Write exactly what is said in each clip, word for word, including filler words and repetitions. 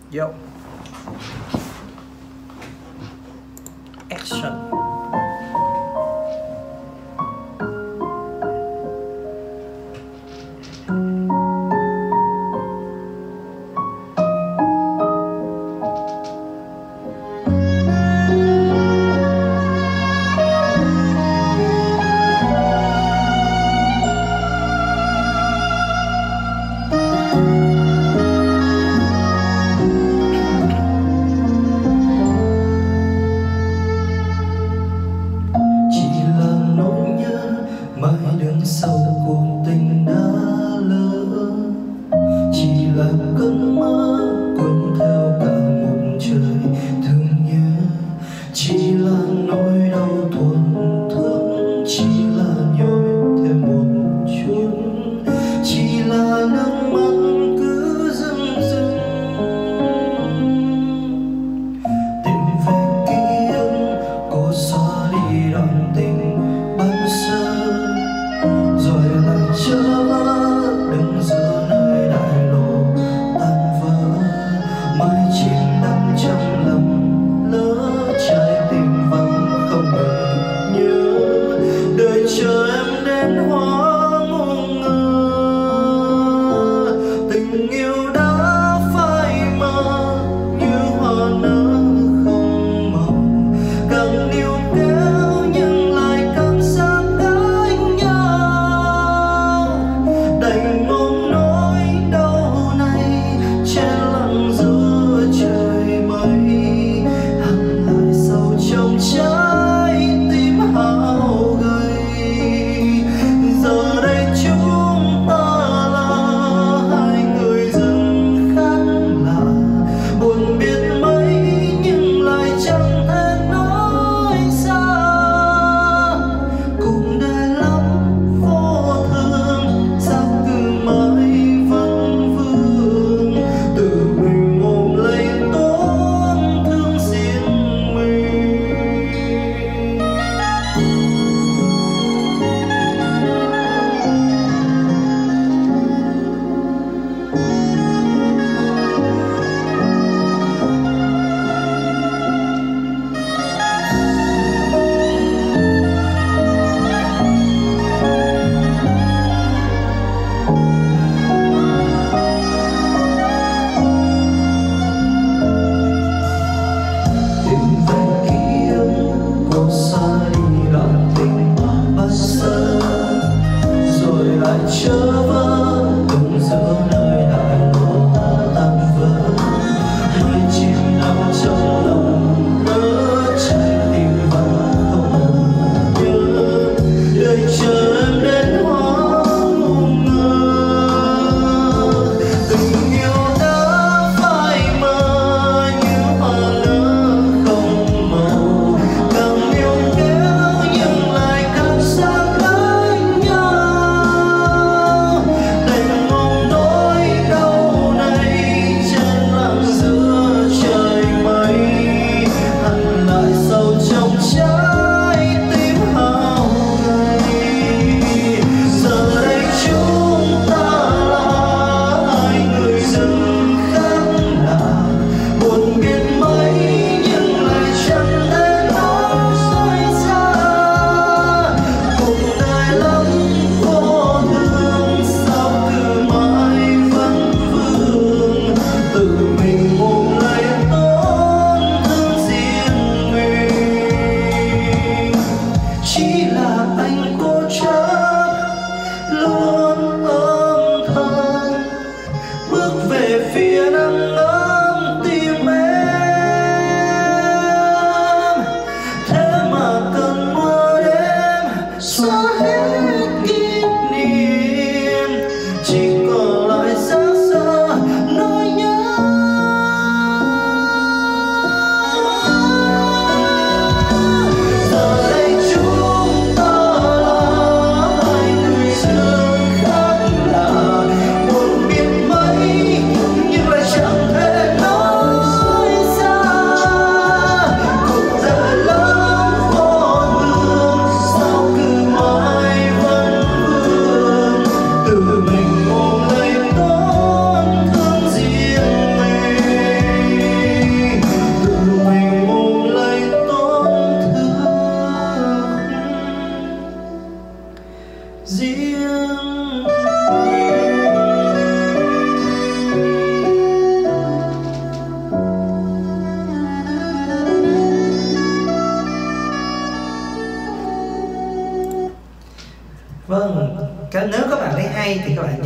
Yo. Action.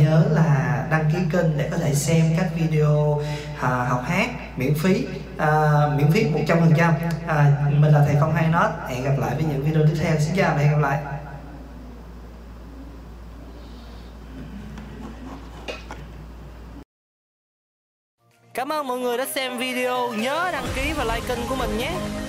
nhớ là đăng ký kênh để có thể xem các video à, học hát miễn phí, à, miễn phí một trăm phần trăm. à, Mình là thầy Phong Hai Nốt. Hẹn gặp lại với những video tiếp theo. Xin chào và hẹn gặp lại. Cảm ơn mọi người đã xem video, nhớ đăng ký và like kênh của mình nhé.